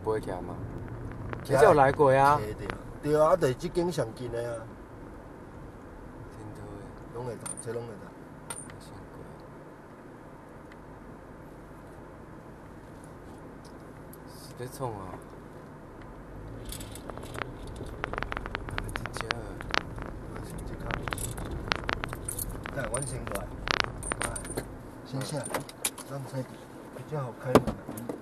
飞起来吗？你有来过啊？ 对啊，就是这间上近的啊。 真讨厌。 拢会到，这拢会到。 先过。是在创啊？真正。 我先这卡。来，阮先过来。来，先下，让菜比较好开门。